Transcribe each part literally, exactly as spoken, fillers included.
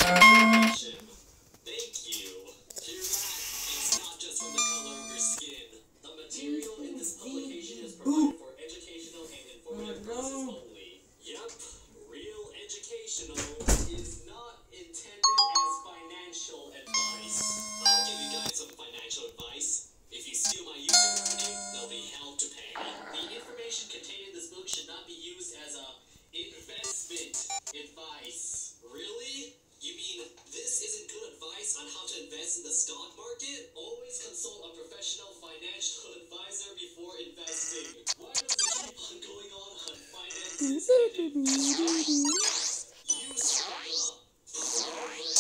information. Thank you. Hear that? It's not just from the color of your skin. The material in this publication is provided for educational and informative purposes only. Yep, real educational is not intended as financial advice. I'll give you guys some financial advice. If you steal my user revenue, there'll be hell to pay. The information contained in this book should not be used as a investment advice. Really? You mean this isn't good advice on how to invest in the stock market? Always consult a professional financial advisor before investing. Why does it keep on going on on finances and investing? Use the programs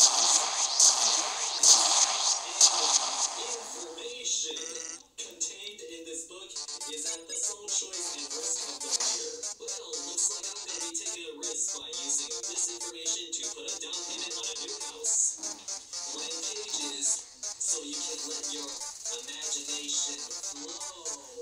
and information contained in this book is at the sole choice and risk of the reader. Well, looks like I'm going to be taking a risk by using this information to put a down payment on a new house. Blank pages, so you can let your imagination flow.